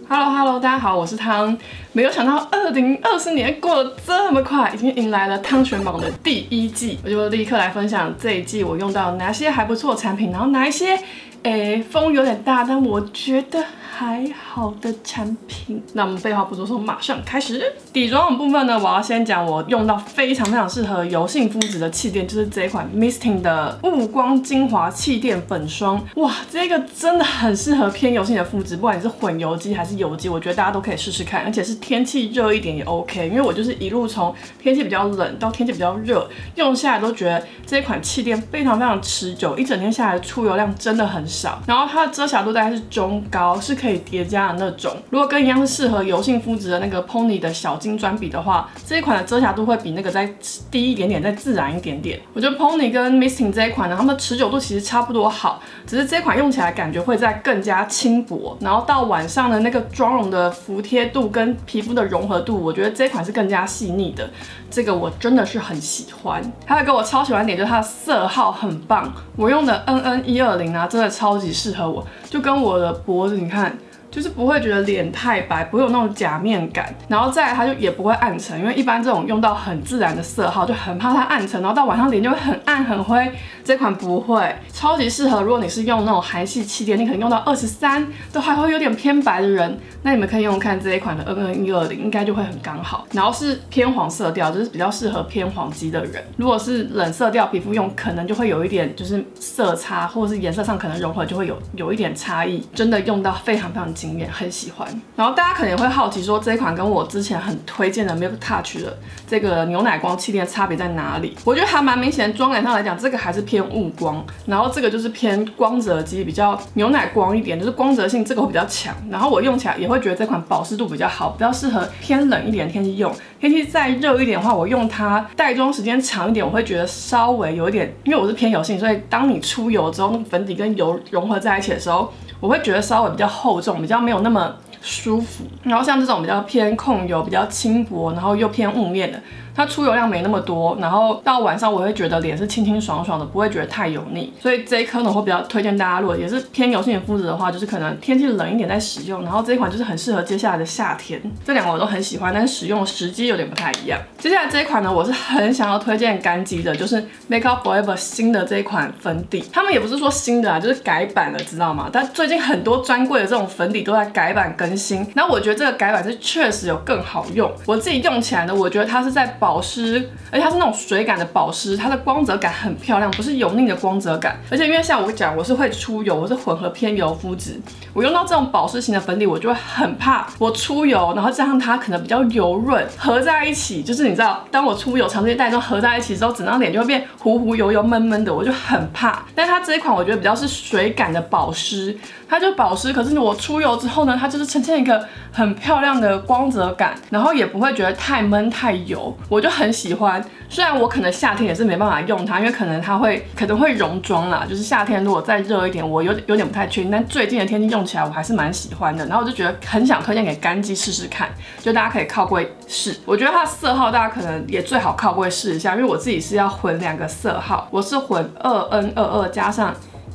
Hello， 大家好，我是汤。没有想到2020年过得这么快，已经迎来了汤泉榜的第1季，我就立刻来分享这一季我用到哪些还不错的产品，然后哪一些风有点大，但我觉得还好的产品。那我们废话不多说，马上开始。底妆的部分呢，我要先讲我用到非常适合油性肤质的气垫，就是这一款 Misting 的雾光精华气垫粉霜。哇，这个真的很适合偏油性的肤质，不管你是混油肌还是油肌，我觉得大家都可以试试看，而且是天气热一点也 OK。因为我就是一路从天气比较冷到天气比较热，用下来都觉得这一款气垫非常持久，一整天下来的出油量真的很少。然后它的遮瑕度大概是中高，是可以叠加的那种。如果跟一样是适合油性肤质的那个 Pony 的小金砖比的话，这一款的遮瑕度会比那个再低一点点，再自然一点点。我觉得 Pony 跟 Misting 这一款呢，它们的持久度其实差不多好，只是这款用起来感觉会再更加轻薄，然后到晚上的那个妆容的服帖度跟皮肤的融合度，我觉得这一款是更加细腻的。这个我真的是很喜欢。还有一个我超喜欢的点就是它的色号很棒，我用的 NN120啊，真的超级适合我，就跟我的脖子你看。就是不会觉得脸太白，不会有那种假面感，然后再来它就也不会暗沉，因为一般这种用到很自然的色号就很怕它暗沉，然后到晚上脸就会很暗很灰。这款不会，超级适合。如果你是用那种韩系气垫，你可能用到23都还会有点偏白的人，那你们可以用用看这一款的 NN120，应该就会很刚好。然后是偏黄色调，就是比较适合偏黄肌的人。如果是冷色调皮肤用，可能就会有一点就是色差，或者是颜色上可能融合就会有一点差异。真的用到非常惊艳，很喜欢。然后大家可能也会好奇说，这一款跟我之前很推荐的 Milk Touch 的这个牛奶光气垫差别在哪里？我觉得还蛮明显，妆感上来讲，这个还是偏雾光，然后这个就是偏光泽肌，比较牛奶光一点，就是光泽性这个会比较强。然后我用起来也会觉得这款保湿度比较好，比较适合偏冷一点的天气用。天气再热一点的话，我用它带妆时间长一点，我会觉得稍微有一点，因为我是偏油性，所以当你出油之后，那个粉底跟油融合在一起的时候，我会觉得稍微比较厚重，比较没有那么舒服。然后像这种比较偏控油、比较轻薄，然后又偏雾面的，它出油量没那么多，然后到晚上我会觉得脸是清爽的，不会觉得太油腻。所以这一颗呢，我会比较推荐大家，如果也是偏油性的肤质的话，就是可能天气冷一点再使用。然后这一款就是很适合接下来的夏天，这两个我都很喜欢，但是使用的时机有点不太一样。接下来这一款呢，我是很想要推荐干肌的，就是 Make Up For Ever 新的这一款粉底。他们也不是说新的啊，就是改版了，知道吗？但最近很多专柜的这种粉底都在改版更新，然后我觉得这个改版是确实有更好用。我自己用起来呢，我觉得它是在保湿，而且它是那种水感的保湿，它的光泽感很漂亮，不是油腻的光泽感。而且因为像我讲，我是会出油，我是混合偏油肤质，我用到这种保湿型的粉底，我就会很怕我出油，然后加上它可能比较油润，合在一起，就是你知道，当我出油长时间带妆合在一起之后，整张脸就会变糊油闷的，我就很怕。但是它这一款我觉得比较是水感的保湿，它就保湿，可是我出油之后呢，它就是呈现一个很漂亮的光泽感，然后也不会觉得太闷太油，我就很喜欢。虽然我可能夏天也是没办法用它，因为可能会溶妆啦，就是夏天如果再热一点，我有点不太确定。但最近的天气用起来我还是蛮喜欢的，然后我就觉得很想推荐给干肌试试看，就大家可以靠柜试。我觉得它的色号大家可能也最好靠柜试一下，因为我自己是要混2个色号，我是混2N22加上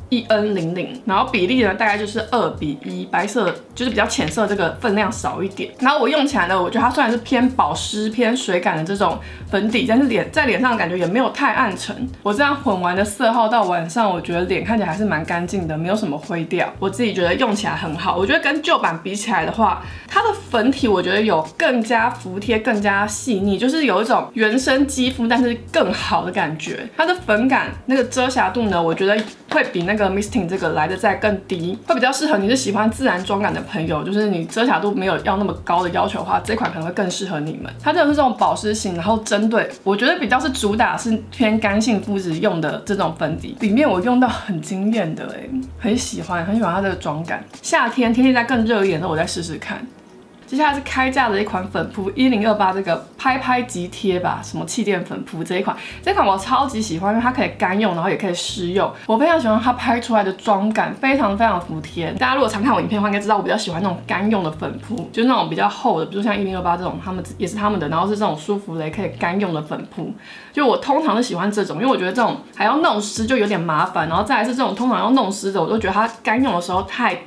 1N00，然后比例呢大概就是2:1，白色就是比较浅色，这个分量少一点。然后我用起来呢，我觉得它虽然是偏保湿、偏水感的这种粉底，但是在脸上的感觉也没有太暗沉。我这样混完的色号到晚上，我觉得脸看起来还是蛮干净的，没有什么灰调。我自己觉得用起来很好。我觉得跟旧版比起来的话，它的粉体我觉得有更加服帖、更加细腻，就是有一种原生肌肤但是更好的感觉。它的粉感那个遮瑕度呢，我觉得会比那个 Misting 这个来的再更低，会比较适合你是喜欢自然妆感的朋友，就是你遮瑕度没有要那么高的要求的话，这款可能会更适合你们。它真的是这种保湿型，然后针对我觉得比较是主打是偏干性肤质用的这种粉底，里面我用到很惊艳的很喜欢它的妆感。夏天天气再更热一点的时候，我再试试看。接下来是开价的一款粉扑1028这个拍即贴吧，什么气垫粉扑这一款我超级喜欢，因为它可以干用，然后也可以湿用。我非常喜欢它拍出来的妆感，非常服帖。大家如果常看我影片的话，应该知道我比较喜欢那种干用的粉扑，就是那种比较厚的，比如像1028这种，他们也是他们的，然后是这种舒芙蕾可以干用的粉扑。就我通常是喜欢这种，因为我觉得这种还要弄湿就有点麻烦，然后再来是这种通常要弄湿的，我都觉得它干用的时候太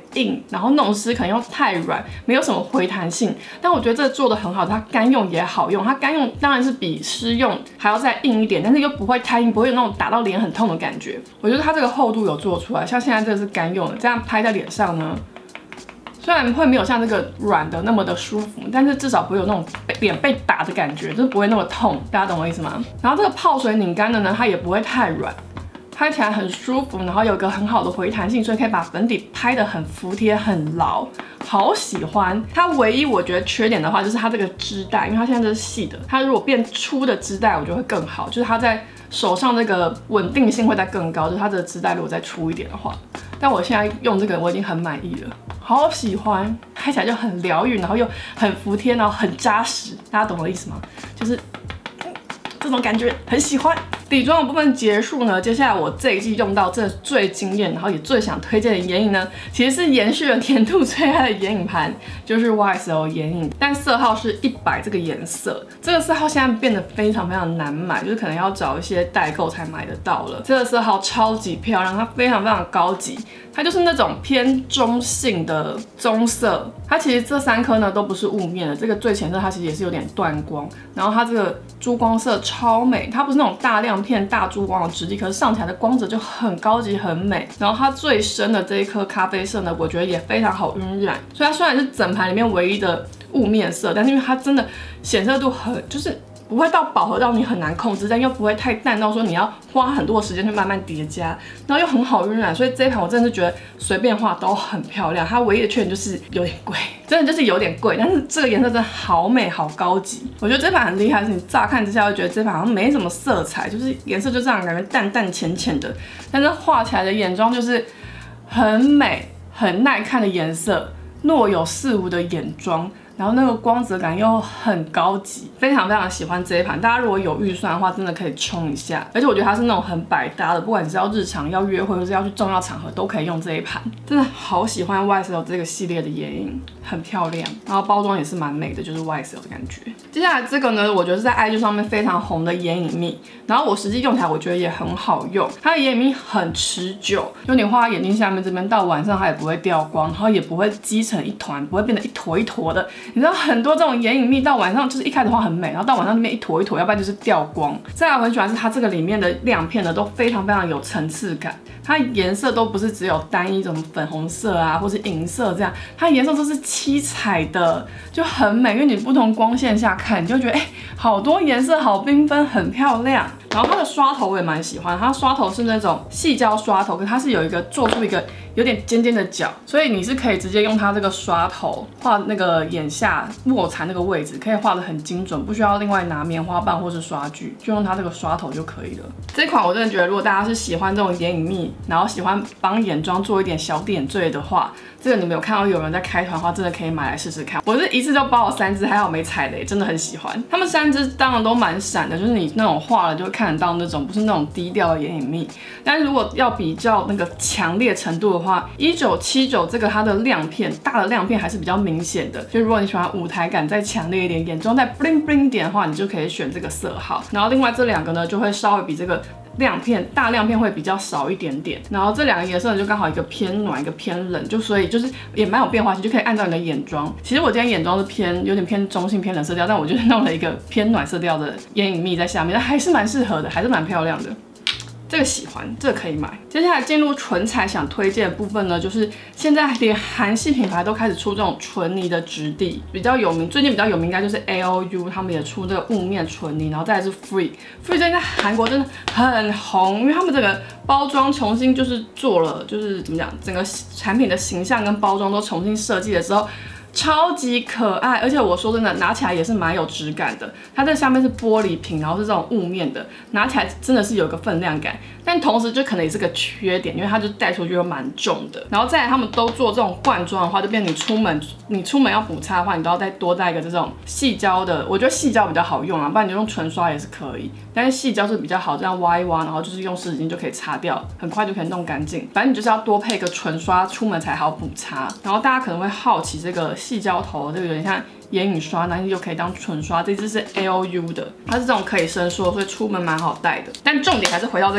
硬，然后弄湿可能又太软，没有什么回弹性。但我觉得这做的很好，它干用也好用。它干用当然是比湿用还要再硬一点，但是又不会太硬，不会有那种打到脸很痛的感觉。我觉得它这个厚度有做出来，像现在这个是干用的，这样拍在脸上呢。虽然会没有像这个软的那么的舒服，但是至少不会有那种脸被打的感觉，就是不会那么痛，大家懂我意思吗？然后这个泡水拧干的呢，它也不会太软，拍起来很舒服，然后有个很好的回弹性，所以可以把粉底拍得很服帖、很牢，好喜欢。它唯一我觉得缺点的话，就是它这个织带，因为它现在这是细的，它如果变粗的织带，我觉得会更好，就是它在手上这个稳定性会再更高，就是它这个织带如果再粗一点的话。但我现在用这个我已经很满意了，好喜欢，拍起来就很疗愈，然后又很服帖，然后很扎实，大家懂我的意思吗？就是这种感觉很喜欢。底妆的部分结束呢，接下来我这一季用到这最惊艳，然后也最想推荐的眼影呢，其实是延续了年度最爱的眼影盘，就是 YSL 眼影，但色号是100这个颜色，这个色号现在变得非常难买，就是可能要找一些代购才买得到了。这个色号超级漂亮，它非常高级。它就是那种偏中性的棕色，它其实这3颗呢都不是雾面的，这个最浅色它其实也是有点断光，然后它这个珠光色超美，它不是那种大亮片大珠光的质地，可是上起来的光泽就很高级很美。然后它最深的这一颗咖啡色呢，我觉得也非常好晕染，所以它虽然是整盘里面唯一的雾面色，但是因为它真的显色度很就是不会到饱和到你很难控制，但又不会太淡到说你要花很多时间去慢慢叠加，然后又很好晕染，所以这一盘我真的是觉得随便画都很漂亮。它唯一的缺点就是有点贵，真的就是有点贵，但是这个颜色真的好美好高级。我觉得这盘很厉害，是你乍看之下会觉得这盘好像没什么色彩，就是颜色就这样感觉淡浅的，但是画起来的眼妆就是很美很耐看的颜色，若有似无的眼妆。然后那个光泽感又很高级，非常喜欢这一盘。大家如果有预算的话，真的可以冲一下。而且我觉得它是那种很百搭的，不管你是要日常、要约会，或是要去重要场合，都可以用这一盘。真的好喜欢 YSL 这个系列的眼影，很漂亮，然后包装也是蛮美的，就是 YSL 的感觉。接下来这个呢，我觉得是在 IG 上面非常红的眼影蜜，然后我实际用起来我觉得也很好用。它的眼影蜜很持久，就你画眼睛下面这边到晚上它也不会掉光，然后也不会积成一团，不会变得一坨一坨的。你知道很多这种眼影蜜到晚上就是一开始画很美，然后到晚上里面一坨一坨，要不然就是掉光。再来我很喜欢是它这个里面的亮片呢，都非常有层次感，它颜色都不是只有单一种粉红色啊，或是银色这样，它颜色都是七彩的，就很美。因为你不同光线下看，你就觉得好多颜色好缤纷，很漂亮。然后它的刷头我也蛮喜欢，它刷头是那种细胶刷头，可是它是有一个做出一个有点尖尖的角，所以你是可以直接用它这个刷头画那个眼下卧蚕那个位置，可以画得很精准，不需要另外拿棉花棒或是刷具，就用它这个刷头就可以了。这款我真的觉得，如果大家是喜欢这种眼影蜜，然后喜欢帮眼妆做一点小点缀的话，这个你们有看到有人在开团的话，真的可以买来试试看。我是一次就包了3支，还好没踩雷，真的很喜欢。他们3支当然都蛮闪的，就是你那种画了就会看得到那种，不是那种低调的眼影蜜。但是如果要比较那个强烈程度的话，1979这个它的亮片，大的亮片还是比较明显的。就如果你喜欢舞台感再强烈一点，眼妆再 bling bling 一点的话，你就可以选这个色号。然后另外这2个呢，就会稍微比这个亮片大亮片会比较少一点点，然后这2个颜色呢就刚好一个偏暖，一个偏冷，就所以就是也蛮有变化性，就可以按照你的眼妆。其实我今天眼妆是有点偏中性偏冷色调，但我就弄了一个偏暖色调的眼影蜜在下面，但还是蛮适合的，还是蛮漂亮的。这个喜欢，这个可以买。接下来进入唇彩想推荐的部分呢，就是现在连韩系品牌都开始出这种唇泥的质地，比较有名，最近比较有名应该就是 AOU， 他们也出这个雾面唇泥，然后再来是 Free 最近在韩国真的很红，因为他们这个包装重新就是做了，就是怎么讲，整个产品的形象跟包装都重新设计了之后。超级可爱，而且我说真的，拿起来也是蛮有质感的。它这下面是玻璃瓶，然后是这种雾面的，拿起来真的是有一个分量感，但同时就可能也是个缺点，因为它就带出去又蛮重的。然后再来，他们都做这种罐装的话，就变成你出门要补擦的话，你都要再多带一个这种细胶的。我觉得细胶比较好用啊，不然你就用唇刷也是可以，但是细胶是比较好，这样挖一挖，然后就是用湿纸巾就可以擦掉，很快就可以弄干净。反正你就是要多配一个唇刷，出门才好补擦。然后大家可能会好奇这个细胶头，这个有点像眼影刷，但是又可以当唇刷。这支是 AOU 的，它是这种可以伸缩，所以出门蛮好带的。但重点还是回到这个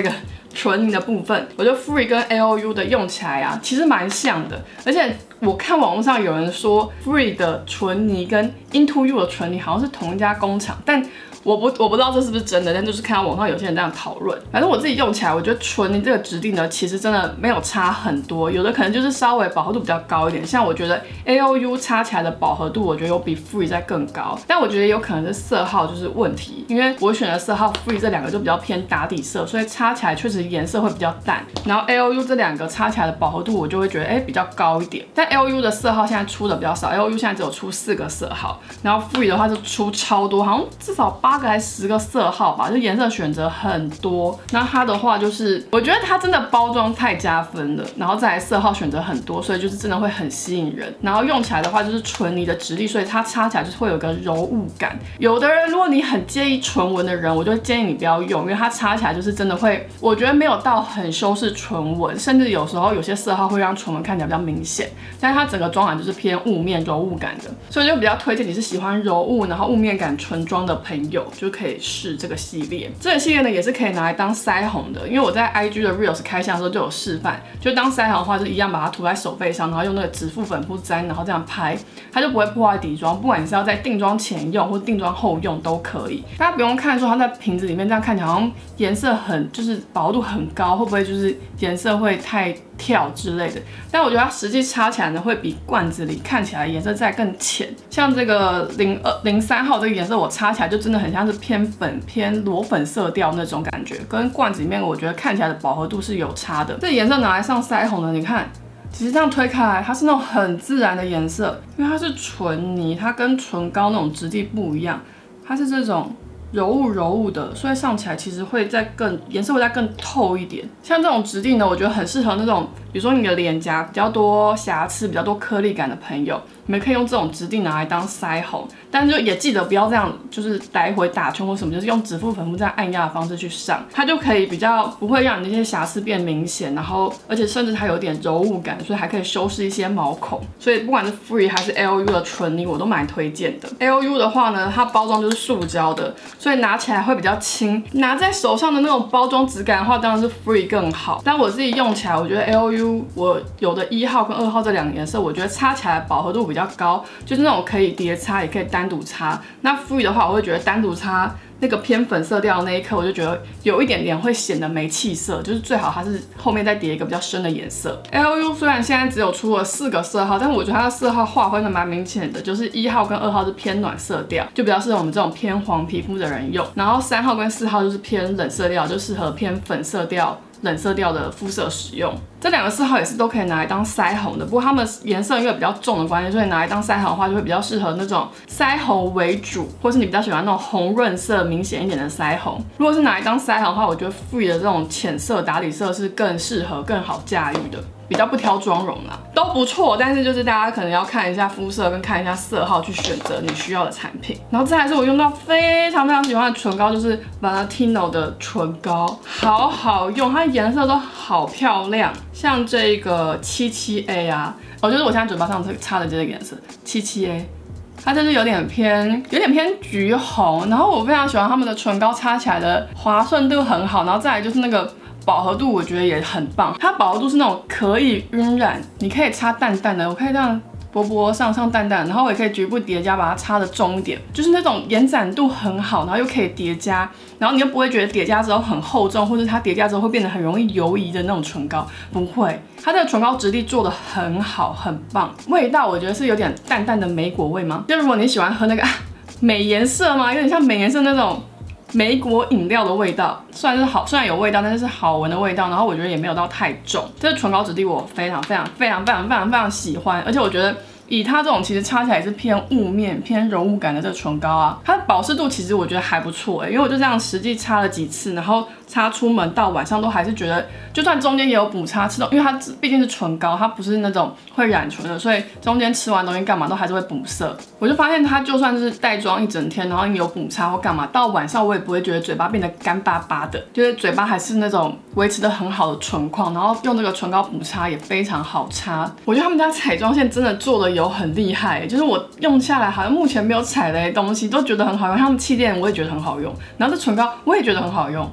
唇泥的部分，我觉得 Free 跟 AOU 的用起来啊，其实蛮像的，而且我看网络上有人说 Free 的唇泥跟 Into You 的唇泥好像是同一家工厂，但我不知道这是不是真的，但就是看到网上有些人这样讨论。反正我自己用起来，我觉得唇泥这个质地呢，其实真的没有差很多，有的可能就是稍微饱和度比较高一点。像我觉得 AOU 擦起来的饱和度，我觉得有比 Free 再更高，但我觉得有可能是色号就是问题，因为我选的色号 Free 这两个就比较偏打底色，所以擦起来确实颜色会比较淡。然后 AOU 这两个擦起来的饱和度，我就会觉得比较高一点。但 AOU 的色号现在出的比较少 ，AOU 现在只有出4个色号，然后 Free 的话是出超多，好像至少8个还是10个色号吧，就颜色选择很多。那它的话就是，我觉得它真的包装太加分了，然后再来色号选择很多，所以就是真的会很吸引人。然后用起来的话就是唇泥的质地，所以它擦起来就是会有一个柔雾感。有的人如果你很介意唇纹的人，我就建议你不要用，因为它擦起来就是真的会，我觉得没有到很修饰唇纹，甚至有时候有些色号会让唇纹看起来比较明显，但是它整个妆感就是偏雾面柔雾感的，所以就比较推荐你是喜欢柔雾然后雾面感唇妆的朋友就可以试这个系列。这个系列呢也是可以拿来当腮红的，因为我在 IG 的 Reels 开箱的时候就有示范，就当腮红的话就一样把它涂在手背上，然后用那个指腹粉扑沾，然后这样拍，它就不会破坏底妆。不管你是要在定妆前用或定妆后用都可以。大家不用看说它在瓶子里面这样看起来好像颜色很就是饱和度很高，会不会就是颜色会太跳之类的？但我觉得它实际擦起来呢会比罐子里看起来颜色再更浅。像这个03号这个颜色，我擦起来就真的很像是偏粉偏裸粉色调那种感觉，跟罐子里面我觉得看起来的饱和度是有差的。这颜色拿来上腮红呢，你看。其实这样推开来，它是那种很自然的颜色，因为它是唇泥，它跟唇膏那种质地不一样，它是这种柔雾的，所以上起来其实会再更颜色会再更透一点。像这种质地呢，我觉得很适合那种，比如说你的脸颊比较多瑕疵、比较多颗粒感的朋友，你们可以用这种质地拿来当腮红，但就也记得不要这样，就是来回打圈或什么，就是用指腹粉这样按压的方式去上，它就可以比较不会让你那些瑕疵变明显，然后而且甚至它有点柔雾感，所以还可以修饰一些毛孔。所以不管是 Free 还是 AOU 的唇泥，我都蛮推荐的。AOU 的话呢，它包装就是塑胶的，所以拿起来会比较轻，拿在手上的那种包装质感的话，当然是 Free 更好。但我自己用起来，我觉得 AOU 我有的1号跟2号这两个颜色，我觉得擦起来饱和度比较高，就是那种可以叠擦，也可以单独擦。那 Free 的话，我会觉得单独擦那个偏粉色调的那一颗，我就觉得有一点点会显得没气色，就是最好它是后面再叠一个比较深的颜色。AOU 虽然现在只有出了4个色号，但是我觉得它的色号划分的蛮明显的，就是1号跟2号是偏暖色调，就比较适合我们这种偏黄皮肤的人用。然后3号跟4号就是偏冷色调，就适合偏粉色调。冷色调的肤色使用，这两个色号也是都可以拿来当腮红的，不过它们颜色因为比较重的关系，所以拿来当腮红的话就会比较适合那种腮红为主，或是你比较喜欢那种红润色明显一点的腮红。如果是拿来当腮红的话，我觉得 Free 的这种浅色打底色是更适合、更好驾驭的。比较不挑妆容啦，都不错，但是就是大家可能要看一下肤色跟看一下色号去选择你需要的产品。然后再来是我用到非常喜欢的唇膏，就是 Valentino 的唇膏，好好用，它颜色都好漂亮。像这个77A 啊，就是我现在嘴巴上擦的这个颜色77A。它就是有点偏橘红，然后我非常喜欢他们的唇膏，擦起来的滑顺度很好，然后再来就是那个饱和度，我觉得也很棒。它饱和度是那种可以晕染，你可以擦淡淡的，我可以这样薄薄上淡淡，然后我也可以局部叠加，把它擦的重一点，就是那种延展度很好，然后又可以叠加，然后你又不会觉得叠加之后很厚重，或者它叠加之后会变得很容易油移的那种唇膏，不会。它这个唇膏质地做的很好，很棒。味道我觉得是有点淡淡的莓果味吗？就如果你喜欢喝那个美颜色吗？有点像美颜色那种莓果饮料的味道，虽然有味道，但是是好闻的味道。然后我觉得也没有到太重。这个唇膏质地我非常喜欢，而且我觉得。以它这种其实擦起来也是偏雾面、偏柔雾感的这个唇膏啊，它的保湿度其实我觉得还不错因为我就这样实际擦了几次，然后擦出门到晚上都还是觉得，就算中间也有补擦，因为它毕竟是唇膏，它不是那种会染唇的，所以中间吃完东西干嘛都还是会补色。我就发现它就算是带妆一整天，然后你有补擦或干嘛，到晚上我也不会觉得嘴巴变得干巴巴的，就是嘴巴还是那种维持的很好的唇况，然后用这个唇膏补擦也非常好擦。我觉得他们家彩妆线真的做的有很厉害就是我用下来好像目前没有踩雷的东西都觉得很好用，像气垫我也觉得很好用，然后这唇膏我也觉得很好用，然后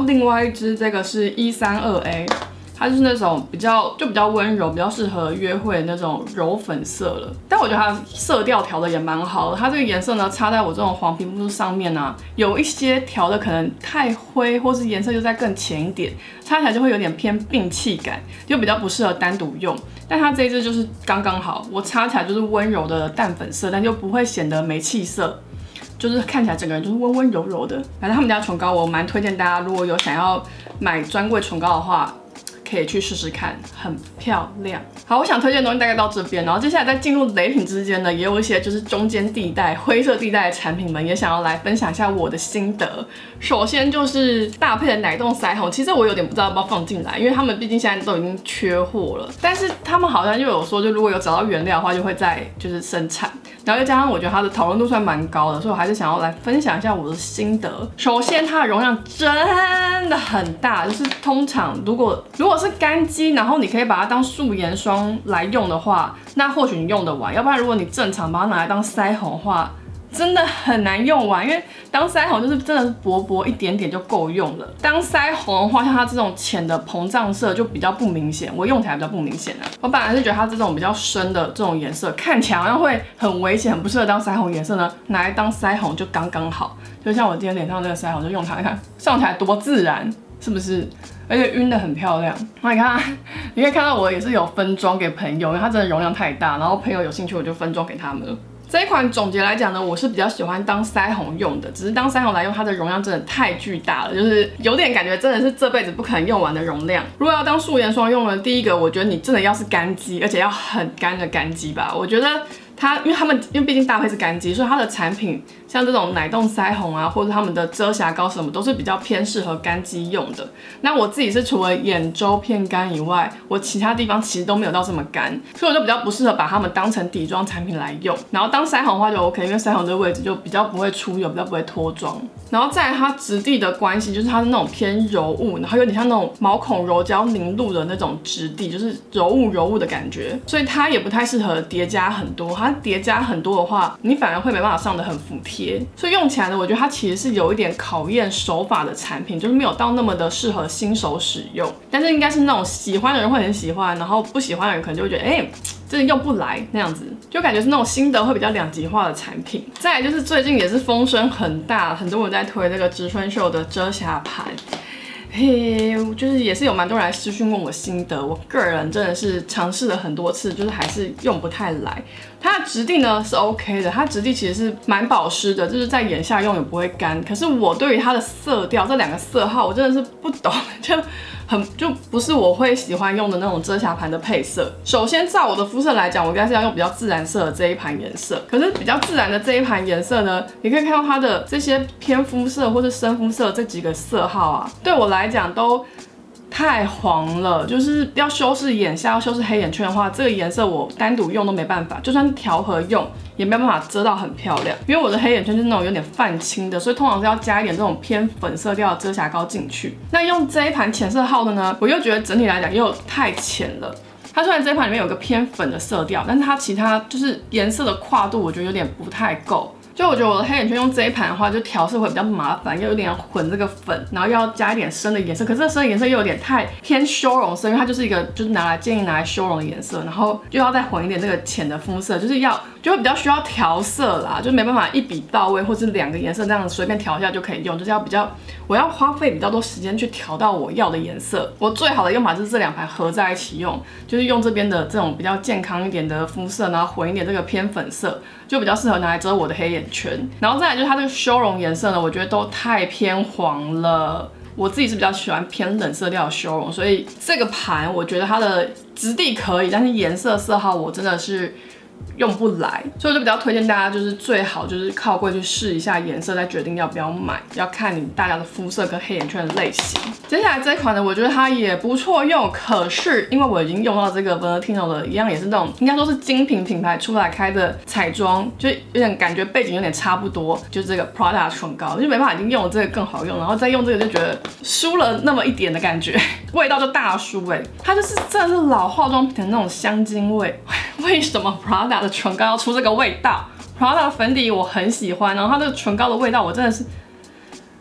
另外一支这个是132A。它就是那种比较温柔，比较适合约会的那种柔粉色了。但我觉得它色调调的也蛮好的。它这个颜色呢，擦在我这种黄皮肤上面啊，有一些调的可能太灰，或是颜色又再更浅一点，擦起来就会有点偏病气感，就比较不适合单独用。但它这一支就是刚刚好，我擦起来就是温柔的淡粉色，但又不会显得没气色。就是看起来整个人就是温温柔柔的。反正他们家唇膏我蛮推荐大家，如果有想要买专柜唇膏的话，可以去试试看，很漂亮。好，我想推荐的东西大概到这边，然后接下来在进入雷品之间呢，也有一些就是中间地带、灰色地带的产品们，也想要来分享一下我的心得。首先就是搭配的奶冻腮红，其实我有点不知道要不要放进来，因为他们毕竟现在都已经缺货了，但是他们好像又有说，就如果有找到原料的话，就会再就是生产。然后又加上我觉得它的讨论度算蛮高的，所以我还是想要来分享一下我的心得。首先，它的容量真的很大，就是通常如果是干肌，然后你可以把它当素颜霜来用的话，那或许你用得完。要不然如果你正常把它拿来当腮红的话，真的很难用完，因为当腮红就是真的是薄薄一点点就够用了。当腮红的话，像它这种浅的膨胀色就比较不明显，我用起来比较不明显啊。我本来是觉得它这种比较深的这种颜色，看起来好像会很危险，很不适合当腮红颜色呢，拿来当腮红就刚刚好。就像我今天脸上这个腮红，就用它，看上起来多自然，是不是？而且晕得很漂亮。那你可以看到我也是有分装给朋友，因为它真的容量太大，然后朋友有兴趣我就分装给他们了。这一款总结来讲呢，我是比较喜欢当腮红用的，只是当腮红来用，它的容量真的太巨大了，就是有点感觉真的是这辈子不可能用完的容量。如果要当素颜霜用呢，第一个我觉得你真的要是干肌，而且要很干的干肌吧。我觉得它，因为毕竟搭配是干肌，所以它的产品像这种奶冻腮红啊，或者他们的遮瑕膏什么，都是比较偏适合干肌用的。那我自己是除了眼周偏干以外，我其他地方其实都没有到这么干，所以我就比较不适合把它们当成底妆产品来用。然后当腮红的话就 OK， 因为腮红这个位置就比较不会出油，比较不会脱妆。然后再来它质地的关系，就是它是那种偏柔雾，然后有点像那种毛孔柔焦凝露的那种质地，就是柔雾的感觉，所以它也不太适合叠加很多。它叠加很多的话，你反而会没办法上得很服帖。所以用起来呢，我觉得它其实是有一点考验手法的产品，就是没有到那么的适合新手使用。但是应该是那种喜欢的人会很喜欢，然后不喜欢的人可能就会觉得，真的用不来那样子，就感觉是那种心得会比较两极化的产品。再来就是最近也是风声很大，很多人在推这个植村秀的遮瑕盘。就是也是有蛮多人来私讯问我心得，我个人真的是尝试了很多次，就是还是用不太来。它的质地呢是 OK 的，它质地其实是蛮保湿的，就是在眼下用也不会干。可是我对于它的色调这两个色号，我真的是不懂，就不是我会喜欢用的那种遮瑕盘的配色。首先照我的肤色来讲，我应该是要用比较自然色的这一盘颜色。可是比较自然的这一盘颜色呢，你可以看到它的这些偏肤色或是深肤色这几个色号啊，对我来讲都太黄了，就是要修饰眼下、要修饰黑眼圈的话，这个颜色我单独用都没办法，就算调和用也没办法遮到很漂亮。因为我的黑眼圈就是那种有点泛青的，所以通常是要加一点这种偏粉色调的遮瑕膏进去。那用这一盘浅色号的呢，我又觉得整体来讲又太浅了。它虽然这一盘里面有个偏粉的色调，但是它其他就是颜色的跨度，我觉得有点不太够。就我觉得我的黑眼圈用这一盘的话，就调色会比较麻烦，又有点混这个粉，然后又要加一点深的颜色，可是这深的颜色又有点太偏修容色，因为它就是一个就是建议拿来修容的颜色，然后又要再混一点这个浅的肤色，就会比较需要调色啦，就没办法一笔到位，或是两个颜色这样随便调一下就可以用，就是我要花费比较多时间去调到我要的颜色。我最好的用法就是这两盘合在一起用，就是用这边的这种比较健康一点的肤色，然后混一点这个偏粉色，就比较适合拿来遮我的黑眼圈。然后再来就是它这个修容颜色呢，我觉得都太偏黄了。我自己是比较喜欢偏冷色调的修容，所以这个盘我觉得它的质地可以，但是颜色色号我真的是用不来，所以我就比较推荐大家，就是最好就是靠柜去试一下颜色，再决定要不要买，要看大家的肤色跟黑眼圈的类型。接下来这一款呢，我觉得它也不错用，可是因为我已经用到这个 Valentino 的，一样也是那种应该说是精品品牌出来开的彩妆，就有点感觉背景有点差不多，就是这个 Prada 唇膏，就没办法，已经用了这个更好用，然后再用这个就觉得输了那么一点的感觉，味道就大输它就是真的是老化妆品的那种香精味。为什么 Prada 的唇膏要出这个味道？ Prada 的粉底我很喜欢，然后它这个唇膏的味道我真的是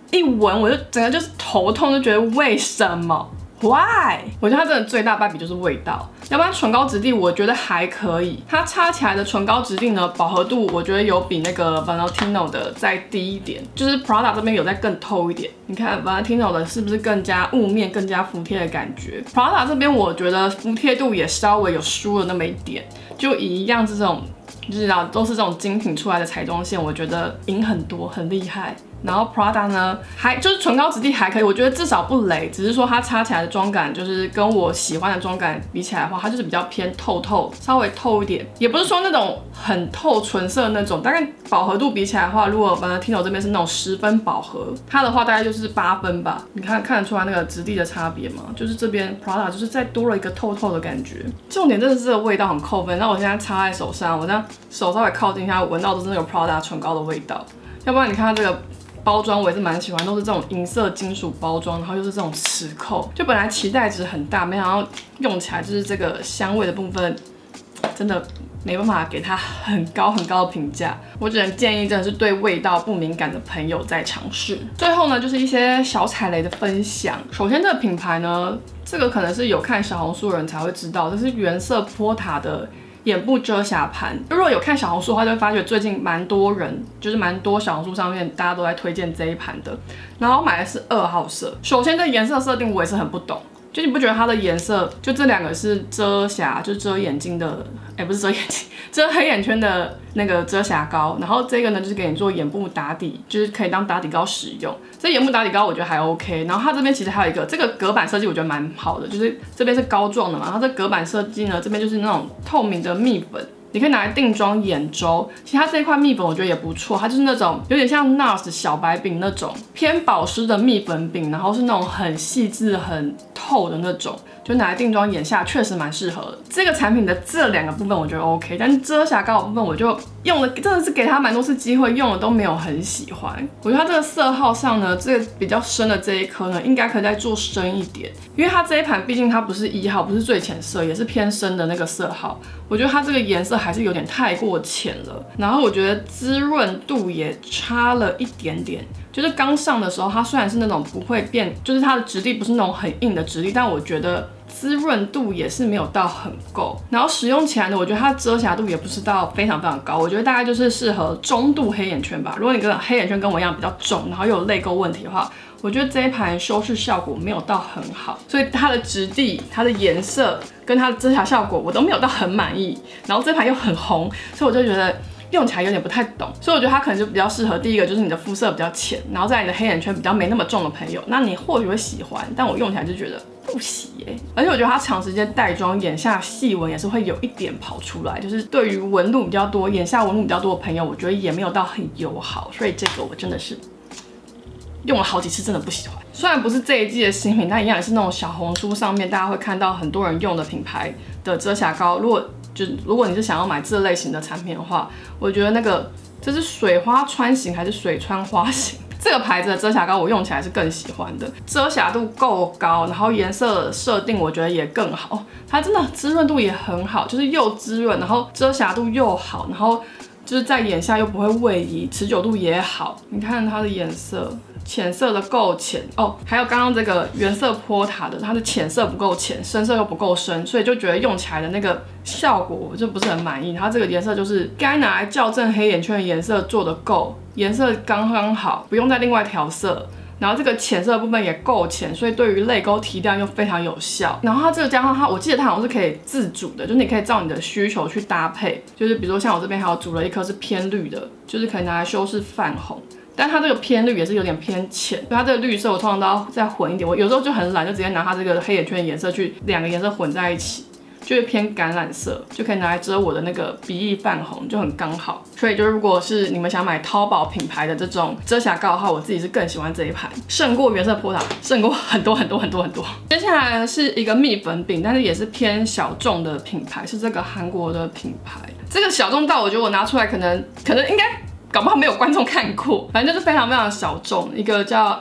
一闻我就整个就是头痛，就觉得为什么？ Why？ 我觉得它真的最大败笔就是味道，要不然唇膏质地我觉得还可以。它擦起来的唇膏质地呢，饱和度我觉得有比那个 Valentino 的再低一点，就是 Prada 这边有再更透一点。你看 Valentino 的是不是更加雾面、更加服帖的感觉 ？Prada 这边我觉得服帖度也稍微有输了那么一点，就一样这种。就是都是这种精品出来的彩妆线，我觉得赢很多，很厉害。然后 Prada 呢，还就是唇膏质地还可以，我觉得至少不雷，只是说它擦起来的妆感，就是跟我喜欢的妆感比起来的话，它就是比较偏透透，稍微透一点，也不是说那种很透纯色那种。大概饱和度比起来的话，如果 Valentino 这边是那种10分饱和，它的话大概就是8分吧。你看得出来那个质地的差别吗？就是这边 Prada 就是再多了一个透透的感觉。重点真的是这个味道很扣分。那我现在擦在手上，我这样手稍微靠近一下，闻到都是那个 Prada 唇膏的味道。要不然你看它这个。包装我也是蛮喜欢，都是这种银色金属包装，然后又是这种磁扣，就本来期待值很大，没想到用起来就是这个香味的部分，真的没办法给它很高的评价。我只能建议真的是对味道不敏感的朋友在尝试。最后呢，就是一些小踩雷的分享。首先这个品牌呢，这个可能是有看小红书的人才会知道，这是原色波塔的。眼部遮瑕盘，如果有看小红书的话，就会发觉最近蛮多人，就是蛮多小红书上面大家都在推荐这一盘的。然后我买的是2号色。首先这颜色设定我也是很不懂，就你不觉得它的颜色，就这两个是遮瑕，就是遮眼睛的，不是遮眼睛，遮黑眼圈的那个遮瑕膏。然后这个呢，就是给你做眼部打底，就是可以当打底膏使用。这眼部打底膏我觉得还 OK。然后它这边其实还有一个这个隔板设计，我觉得蛮好的，就是这边是膏状的嘛，然后这隔板设计呢，这边就是那种透明的蜜粉。你可以拿来定妆眼周，其实它这一块蜜粉我觉得也不错，它就是那种有点像 NARS 小白饼那种偏保湿的蜜粉饼，然后是那种很细致、很透的那种，就拿来定妆眼下确实蛮适合的。这个产品的这2个部分我觉得 OK， 但是遮瑕膏的部分我就用了，真的是给它蛮多次机会，用了都没有很喜欢。我觉得它这个色号上呢，这个比较深的这一颗呢，应该可以再做深一点，因为它这一盘毕竟它不是1号，不是最浅色，也是偏深的那个色号。我觉得它这个颜色还是有点太过浅了，然后我觉得滋润度也差了一点点。就是刚上的时候，它虽然是那种不会变，就是它的质地不是那种很硬的质地，但我觉得滋润度也是没有到很够。然后使用起来呢，我觉得它的遮瑕度也不是到非常高，我觉得大概就是适合中度黑眼圈吧。如果你跟黑眼圈跟我一样比较重，然后又有泪沟问题的话，我觉得这一盘修饰效果没有到很好，所以它的质地、它的颜色跟它的遮瑕效果我都没有到很满意。然后这盘又很红，所以我就觉得用起来有点不太懂。所以我觉得它可能就比较适合第一个就是你的肤色比较浅，然后在你的黑眼圈比较没那么重的朋友，那你或许会喜欢，但我用起来就觉得不喜耶。而且我觉得它长时间带妆，眼下细纹也是会有一点跑出来，就是对于纹路比较多、眼下纹路比较多的朋友，我觉得也没有到很友好，所以这个我真的是用了好几次，真的不喜欢。虽然不是这一季的新品，但一样也是那种小红书上面大家会看到很多人用的品牌的遮瑕膏。如果你是想要买这类型的产品的话，我觉得那个这是水花川型还是水川花型？这个牌子的遮瑕膏我用起来是更喜欢的，遮瑕度够高，然后颜色设定我觉得也更好。它真的滋润度也很好，就是又滋润，然后遮瑕度又好，然后就是在眼下又不会位移，持久度也好。你看它的颜色。浅色的够浅哦，还有刚刚这个原色波塔的，它的浅色不够浅，深色又不够深，所以就觉得用起来的那个效果我就不是很满意。它这个颜色就是该拿来校正黑眼圈的颜色做得够，颜色刚刚好，不用再另外调色。然后这个浅色的部分也够浅，所以对于泪沟提亮又非常有效。然后它这个加上它，我记得它好像是可以自主的，就是你可以照你的需求去搭配。就是比如说像我这边还有煮了一颗是偏绿的，就是可以拿来修饰泛红。但它这个偏绿也是有点偏浅，所以它这个绿色我通常都要再混一点。我有时候就很懒，就直接拿它这个黑眼圈的颜色去2个颜色混在一起，就会偏橄榄色，就可以拿来遮我的那个鼻翼泛红，就很刚好。所以就如果是你们想买淘宝品牌的这种遮瑕膏的话，我自己是更喜欢这一盘，胜过原色波塔，胜过很多。接下来是一个蜜粉饼，但是也是偏小众的品牌，是这个韩国的品牌。这个小众到我觉得我拿出来可能应该。搞不好没有观众看过，反正就是非常小众，一个叫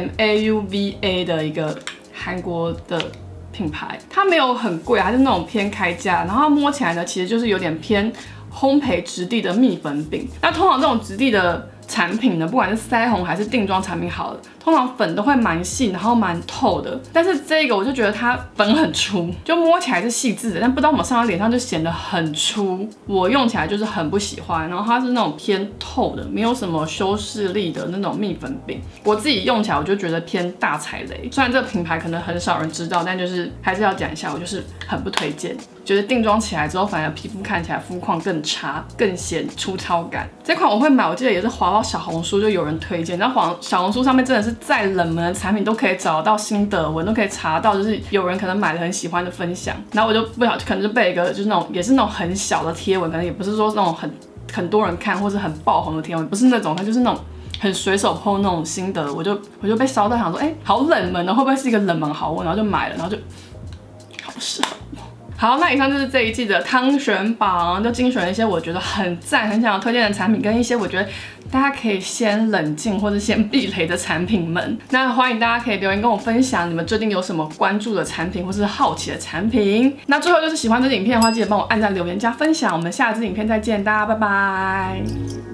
AMAUVA 的一个韩国的品牌，它没有很贵，它是那种偏开价，然后它摸起来呢，其实就是有点偏烘焙质地的蜜粉饼。那通常这种质地的产品呢，不管是腮红还是定妆产品好了，通常粉都会蛮细，然后蛮透的。但是这个我就觉得它粉很粗，就摸起来是细致的，但不知道我们上到脸上就显得很粗，我用起来就是很不喜欢。然后它是那种偏透的，没有什么修饰力的那种蜜粉饼，我自己用起来我就觉得偏大踩雷。虽然这个品牌可能很少人知道，但就是还是要讲一下，我就是很不推荐。觉得定妆起来之后，反而皮肤看起来肤况更差，更显粗糙感。这款我会买，我记得也是滑到小红书就有人推荐，然后小红书上面真的是再冷门的产品都可以找到心得文，都可以查到，就是有人可能买了很喜欢的分享，然后我就不小心可能就被一个就是那种也是那种很小的贴文，可能也不是说那种很多人看或是很爆红的贴文，不是那种，它就是那种很随手 po 那种心得，我就被烧到想说，好冷门的，会不会是一个冷门好物？然后就买了，然后就好适合我。好，那以上就是这一季的汤选榜，就精选了一些我觉得很赞、很想要推荐的产品，跟一些我觉得大家可以先冷静或者先避雷的产品们。那欢迎大家可以留言跟我分享你们最近有什么关注的产品或是好奇的产品。那最后就是喜欢这支影片的话，记得帮我按赞、留言、加分享。我们下支影片再见，大家拜拜。